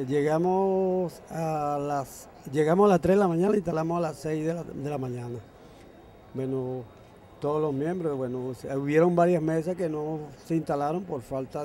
Llegamos a las 3 de la mañana y instalamos a las 6 de la mañana. Bueno, todos los miembros, bueno, hubieron varias mesas que no se instalaron por falta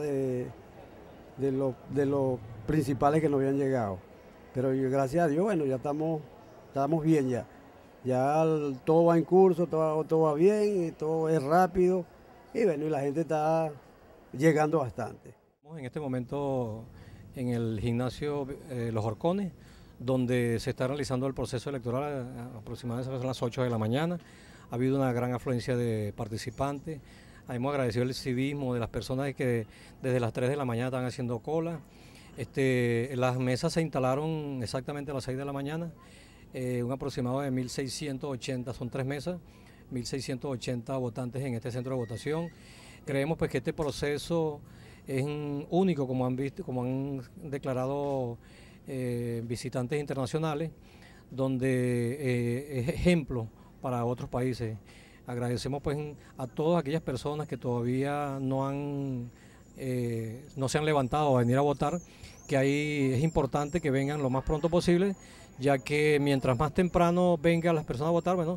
de los principales que no habían llegado. Pero gracias a Dios, bueno, ya estamos bien ya. Todo va en curso, todo va bien, y todo es rápido y bueno, y la gente está llegando bastante. En este momento en el gimnasio Los Horcones, donde se está realizando el proceso electoral aproximadamente a las 8 de la mañana. Ha habido una gran afluencia de participantes. Hemos agradecido el civismo de las personas que desde las 3 de la mañana están haciendo cola. Las mesas se instalaron exactamente a las 6 de la mañana, un aproximado de 1.680, son 3 mesas, 1.680 votantes en este centro de votación. Creemos pues que este proceso es único, como han visto, como han declarado visitantes internacionales, donde es ejemplo para otros países. Agradecemos pues a todas aquellas personas que todavía no se han levantado a venir a votar, que ahí es importante que vengan lo más pronto posible, ya que mientras más temprano vengan las personas a votar, bueno,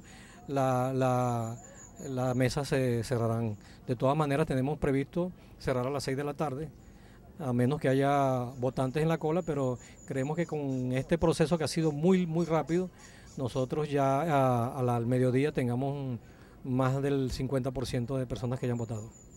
las mesas se cerrarán. De todas maneras tenemos previsto cerrar a las 6 de la tarde, a menos que haya votantes en la cola, pero creemos que con este proceso que ha sido muy rápido, nosotros ya al mediodía tengamos más del 50% de personas que hayan votado.